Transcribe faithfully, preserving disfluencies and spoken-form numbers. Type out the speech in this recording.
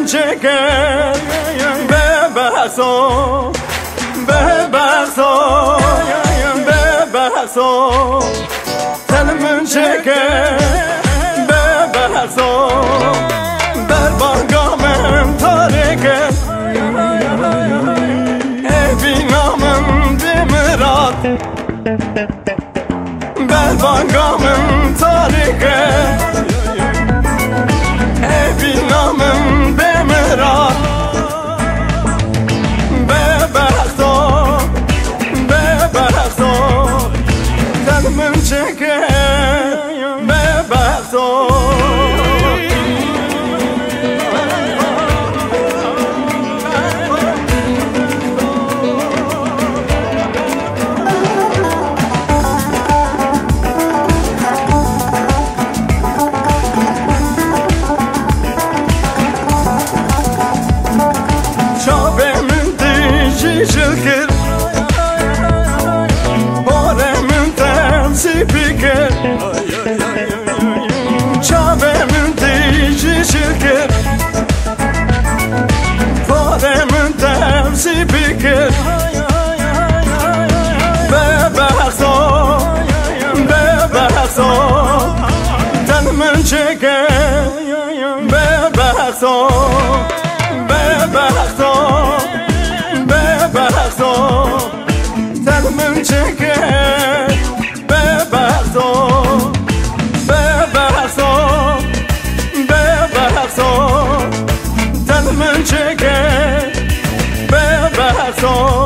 من چکه ببخسو ببخسو ببخسو دل من چکه ببخسو در بارگامم تاریکه ای بینامم بمراد در بارگامم تاریکه ای بینامم بمراد ببخسو ببخسو دل من چکه ببخسو Şılkır Boremin temsi pikir Çabemin dişi şılkır Boremin temsi pikir Bebekso Bebekso Tenmin çeker Bebekso Bebekso ببخسو دل من چکه ببخسو ببخسو ببخسو دل من چکه ببخسو